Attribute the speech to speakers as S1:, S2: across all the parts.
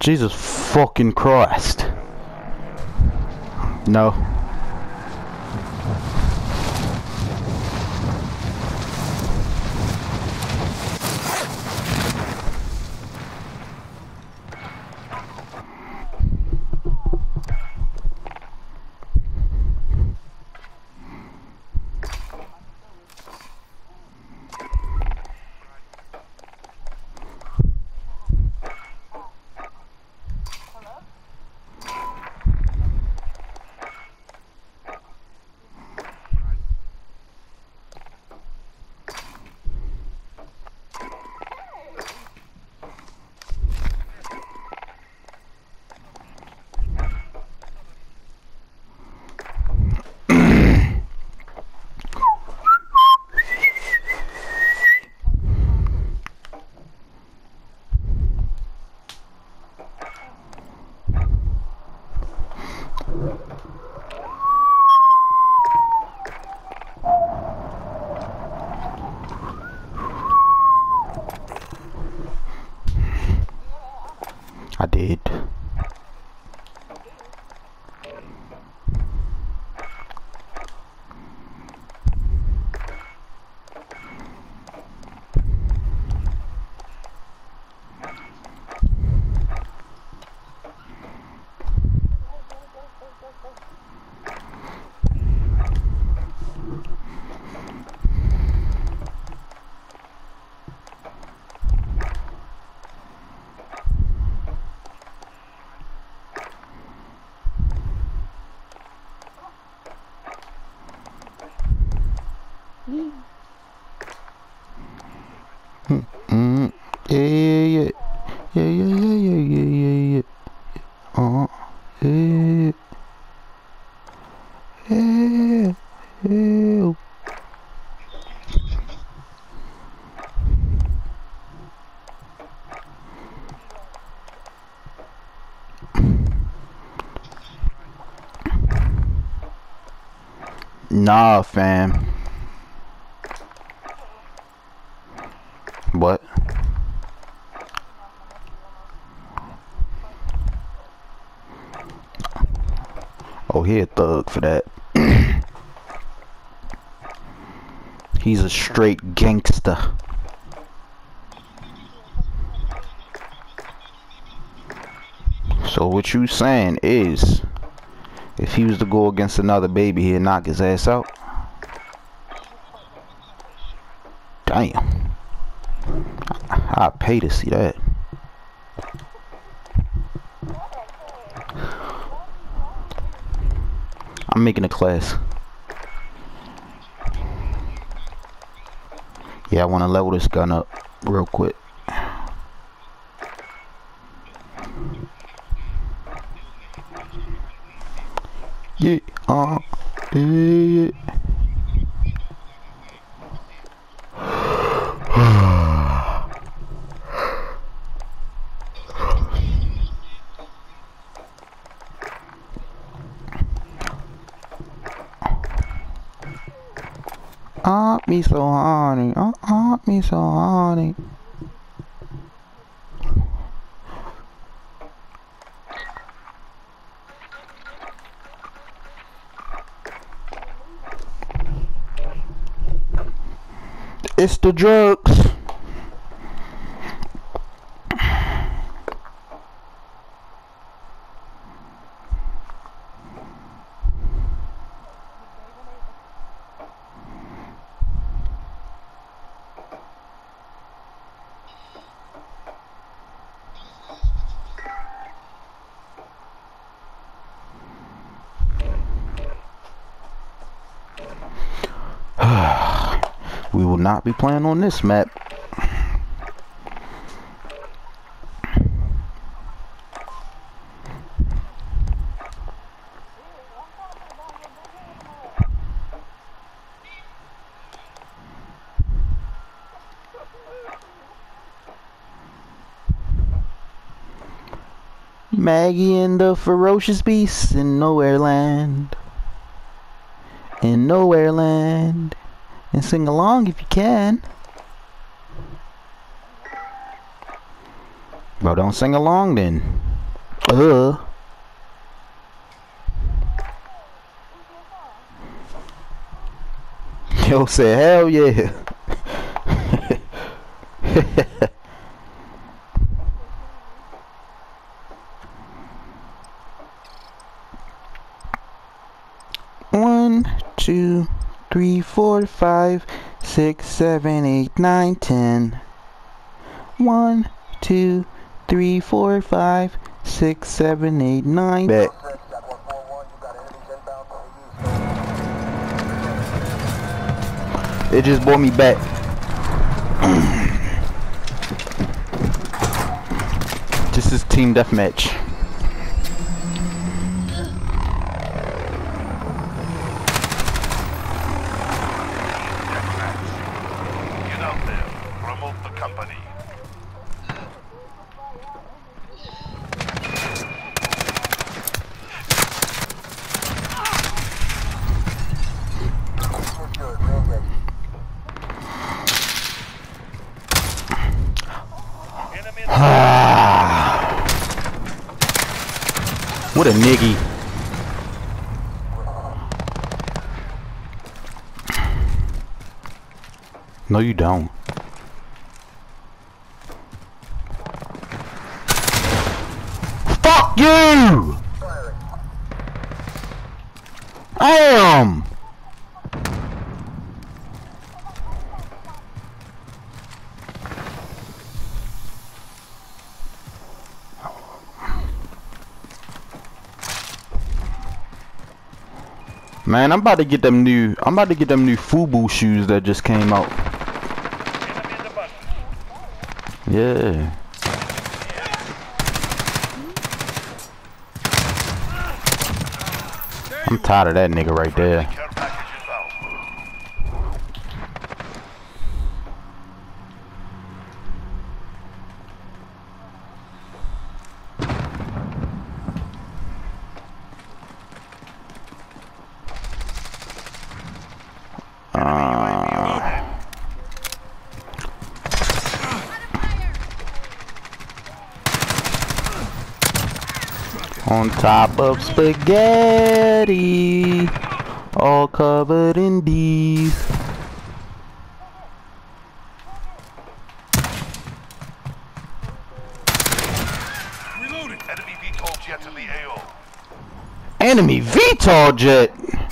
S1: Jesus fucking Christ. No. I did. Yeah. Yeah. Yeah. Nah, fam. What? Oh, he a thug for that. He's a straight gangster. So what you saying is, if he was to go against another baby, he'd knock his ass out? Damn. I'd pay to see that. I'm making a class. Yeah, I want to level this gun up real quick. Yeah, yeah. Me so horny. Me so horny. It's the drugs. We will not be playing on this map. Maggie and the ferocious beasts in Nowhere Land. In Nowhere Land. And sing along if you can. Bro, don't sing along then. Yo said, hell yeah. One, 2, 3, 4, 5, 6, 7, 8, 9, 10. 1, 2, 3, 4, 5, 6, 7, 8, 9. Bet. It just brought me back. This is team deathmatch.
S2: Get out there. Promote the company.
S1: What a niggy. No, you don't. Fuck you! Damn! Man, I'm about to get them new FUBU shoes that just came out. Yeah. I'm tired of that nigga right there. On top of spaghetti, all covered in D's.
S2: Reloading. Enemy VTOL jet in the AO.
S1: Enemy VTOL jet.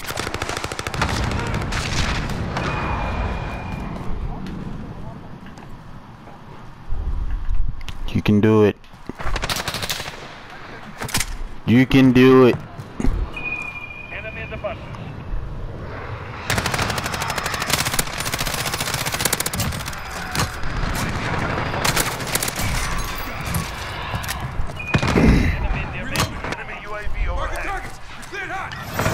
S1: You can do it. You can do it.
S2: Enemy in the bus. Enemy UAV overhead. Cleared hot.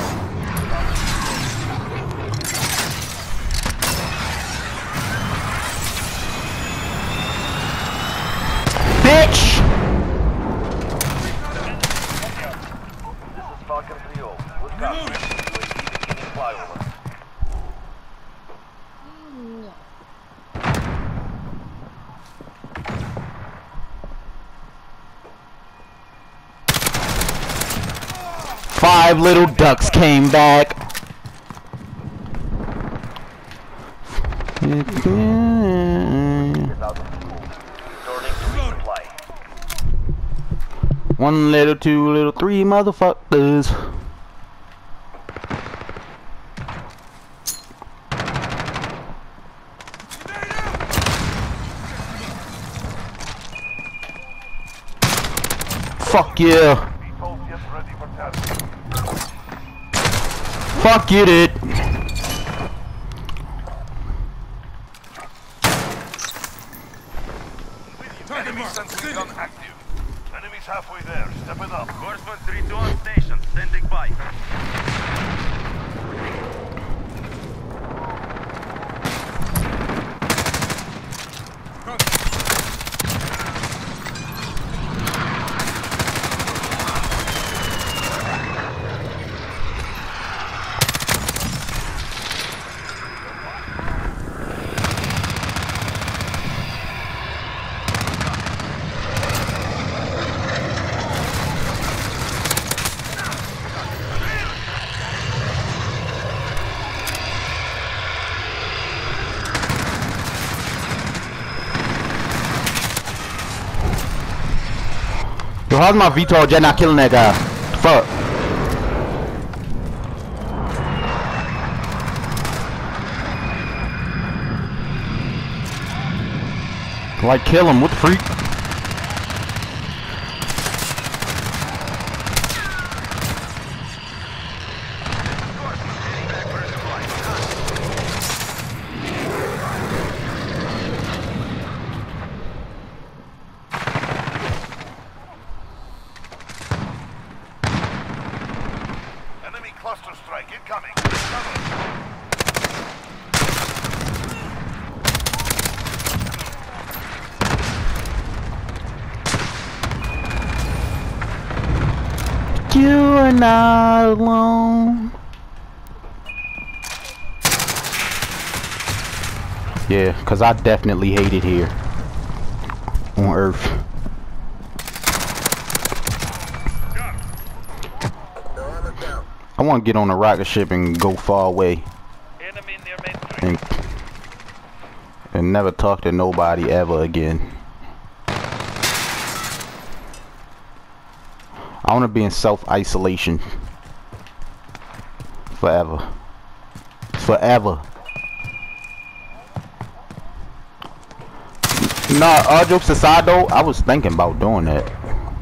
S1: Bitch!
S2: Falcon 3-0. Good copy. UAV beginning flyover.
S1: 5 little ducks came back. One little, two little, three motherfuckers. Fuck yeah. Fuck you, dude.
S2: Enemy sentry gun active. Enemies halfway there. Step it up. Horseman 3-2 on station. Standing by.
S1: Yo, how's my VTOL jet not killing that guy? Fuck. Like, kill him. What the freak?
S2: Enemy cluster strike incoming. Cover.
S1: You are not alone. Yeah, cause I definitely hate it here on Earth. I want to get on a rocket ship and go far away and never talk to nobody ever again. I want to be in self-isolation forever. Forever. Nah, all jokes aside though, I was thinking about doing that.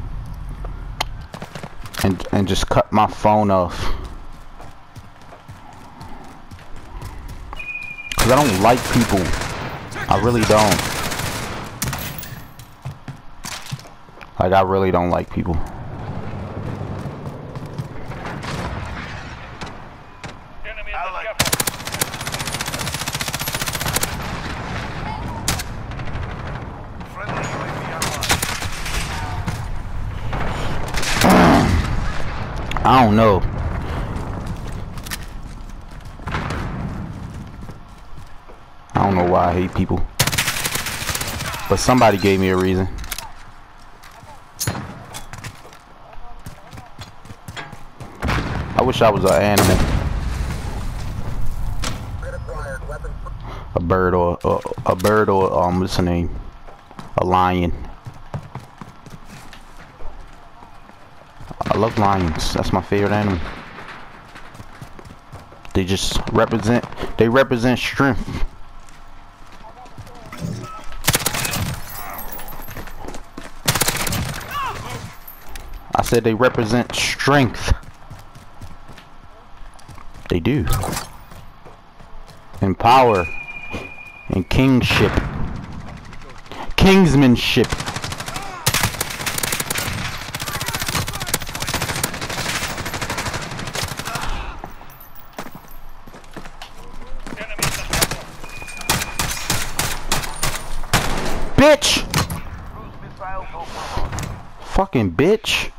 S1: And just cut my phone off. Cause I don't like people. I really don't. Like, I really don't like people. I don't know. I don't know why I hate people. But somebody gave me a reason. I wish I was an animal. A bird or what's the name? A lion. I love lions. That's my favorite animal. They just represent strength. I said they represent strength. They do. And power. And kingship. Kingsmanship. Bitch! Fucking bitch.